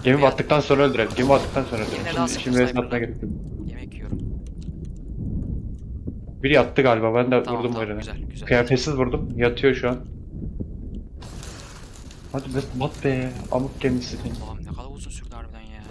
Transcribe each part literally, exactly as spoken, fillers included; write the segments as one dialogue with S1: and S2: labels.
S1: Gemi battıktan sonra öldürelim. Gemi battıktan sonra öldürelim.
S2: Yine daha
S1: Şimdi,
S2: sıkı
S1: şimdi resmen
S2: sniper'dan.
S1: gerek yok.
S2: Yemek yiyorum.
S1: Biri yattı galiba. Ben de
S2: Tamam,
S1: vurdum
S2: tamam,
S1: birine.
S2: güzel, güzel.
S1: Kıyafetsiz vurdum. Yatıyor şu an. Hadi be, bat be. Amık gemisi.
S2: Allah'ım ne kadar uzun sürdü harbiden ya.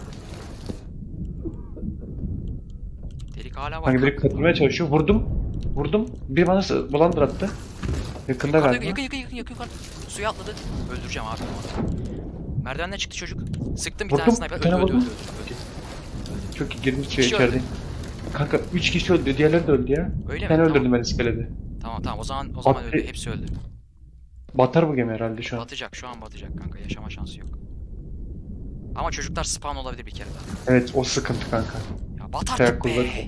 S2: Delik hala var.
S1: Hani biri
S2: kanka.
S1: katılmaya çalışıyor. Vurdum. Vurdum. Bir bana sı- blunder attı. Yakında
S2: Yukarıda,
S1: galiba.
S2: yakın yakın yakın yakın yukarı. Suya atladı. Öldüreceğim abi onu. Merdivenden çıktı çocuk. Sıktım bir
S1: Vurdum,
S2: tane sniper.
S1: bir
S2: Öldü
S1: tane
S2: öldü, öldü
S1: vurdum.
S2: öldü öldü.
S1: Çok iyi girmiş
S2: İki kişi
S1: içeride.
S2: öldü.
S1: Kanka üç kişi öldü. Diğerleri de öldü ya.
S2: Öyle
S1: Ben
S2: mi?
S1: öldürdüm
S2: Tamam.
S1: ben iskelede.
S2: Tamam tamam o zaman o zaman
S1: At-
S2: öldü. Hepsi öldü.
S1: Batar bu gemi herhalde şu an.
S2: Batacak şu an batacak kanka. Yaşama şansı yok. Ama çocuklar spawn olabilir bir kere daha.
S1: Evet o sıkıntı kanka.
S2: Ya bat artık
S1: Teyakkuzları
S2: be.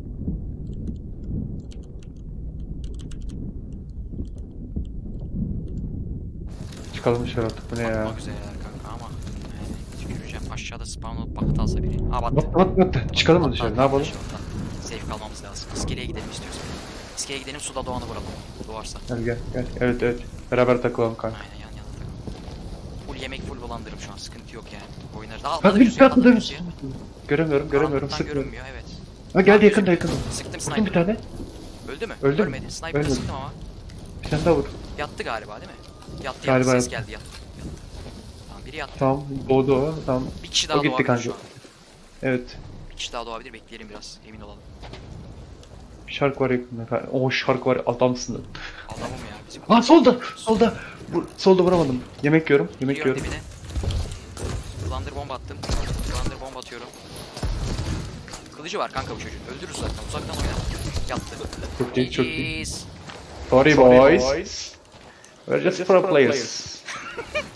S1: Çıkalım dışarı artık. Bu ne ya?
S2: Batmak üzereler kanka ama yani tüküreceğim. Aşağıda spawn olup bucket alsa biri. Aa battı.
S1: Bat bat bat. Çıkalım mı
S2: Battı
S1: dışarı?
S2: abi,
S1: Ne yapalım?
S2: dışarı battı. Safe kalmamız lazım. İskeleye gidelim istiyorsan. İskeleye gidelim suda doğanı vuralım. Doğarsa.
S1: Gel gel gel. Evet evet. Beraber takılalım kanka.
S2: Aynen yan yana takılın. Full yemek full dolandırım şu an. Sıkıntı yok yani. Oynarız. Aa
S1: Kanka
S2: atladı
S1: bir
S2: bir suya atladı
S1: atladı.
S2: bir suya.
S1: Göremiyorum göremiyorum.
S2: Karanlıktan
S1: Sıkıyorum.
S2: görünmüyor evet.
S1: Ha geldi yakında yakında.
S2: Sıktım
S1: Vurdum bir
S2: sniper'ı.
S1: tane.
S2: Öldü mü?
S1: Öldü mü?
S2: Ölmedi. Sniper'ı
S1: Ölmedi.
S2: sıktım ama.
S1: Bir tane daha vur.
S2: Yattı galiba değil mi? Yattı
S1: Galiba
S2: yattı. Ses
S1: yattı.
S2: geldi yattı. yattı. Tamam biri yattı.
S1: Tamam doğdu o. Tamam.
S2: Bir kişi daha
S1: O gitti
S2: doğabilir
S1: kanka.
S2: şu an.
S1: Evet.
S2: Bir kişi daha doğabilir. Bekleyelim biraz. Emin olalım.
S1: Şark var yakında. kanka. O şark var adamsın.
S2: Adamım ya bizim.
S1: Aa solda. Solda. Bu, solda vuramadım. Yemek yiyorum. Yemek
S2: Giriyorum
S1: yiyorum.
S2: dibine. Blunder bomba attım. Blunder bomba atıyorum. Kılıcı var kanka bu çocuğun. Öldürürüz zaten. Uzaktan oyna. Yattı.
S1: Çok iyi çok iyi.
S2: Yes.
S1: Sorry boys. We're just pro players.